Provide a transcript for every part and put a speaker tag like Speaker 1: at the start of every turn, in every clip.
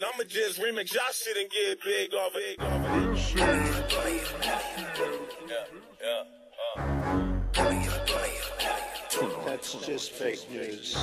Speaker 1: I'ma just remix y'all shit and get big off it.
Speaker 2: That's just fake news.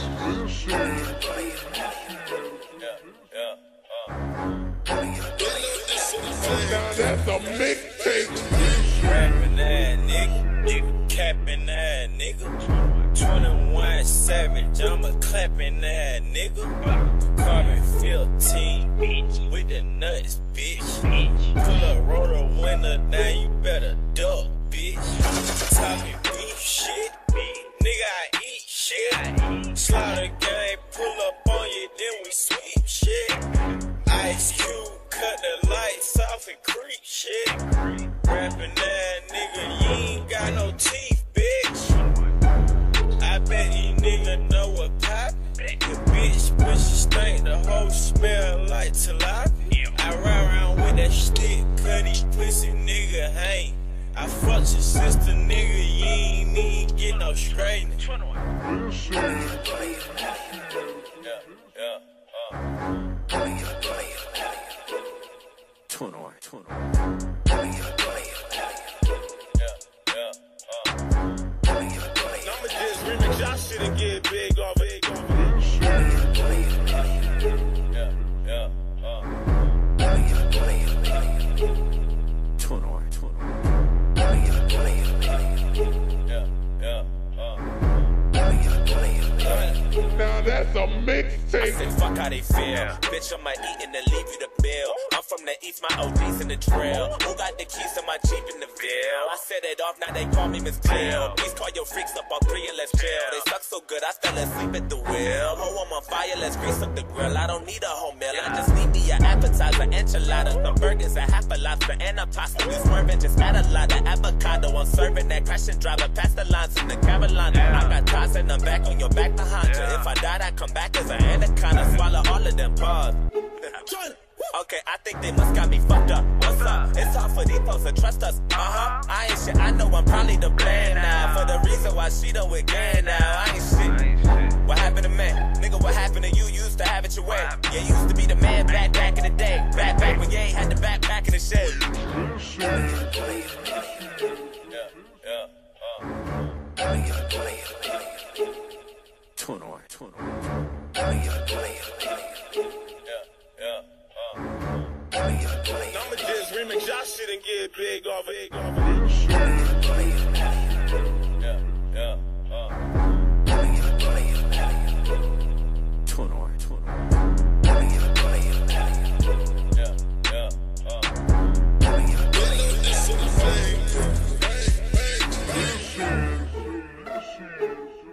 Speaker 3: Now that's a mixtape.
Speaker 1: Rapping that nigga, capping that nigga. 21 Savage, I'm a clapping that nigga. Carbon 15, bitch, with the nuts, bitch. Pull a rotor window down, you better duck, bitch. Talking beef shit, nigga, I eat shit. Slaughter gang, pull up on you, then we sweep shit. Ice Cube, cut the lights off and creep shit. Rapping that nigga, you ain't got no teeth, bitch. I bet these niggas know what pop. The bitch pussy stink, the whole smell like tilapia. I ride around with that stick, cut these pussy nigga hang. I fucked your sister, nigga, you ain't even get no straightening. I'ma just remix y'all shit and get big off it.
Speaker 3: Now that's a mixtape.
Speaker 1: I said fuck how they feel. Bitch, I'ma eat and then leave you the bill. I'm from the east, my OG's in the trail. Who got the keys to my Jeep in the Ville? I set it off, now they call me Miss Cleo. Please call your freaks up on 3 and let's chill. They suck so good, I fell asleep at the wheel. Oh, I'm on fire, let's grease up the grill. I don't need a whole meal, I just need me an appetizer, enchiladas, some burgers, and half a lobster, and a pasta. We swerving, just add a lot of avocado. I'm serving that crash and driver past the lines in the Carolina. I got ties and I'm back on your back behind you. If I died, I come back as an anaconda. Swallow all of them paws. Okay, I think they must got me fucked up. What's up? It's hard for these folks to trust us. I ain't shit. I know I'm probably the plan now. For the reason why she done with gang now. I ain't shit. What happened to man? Nigga, what happened to you? Used to have it your way. You used to be the man back in the day. Back when you ain't had the back in the shed. I'ma just remix y'all shit and get big off it.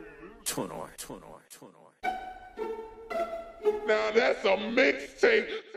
Speaker 3: Now that's a mixtape.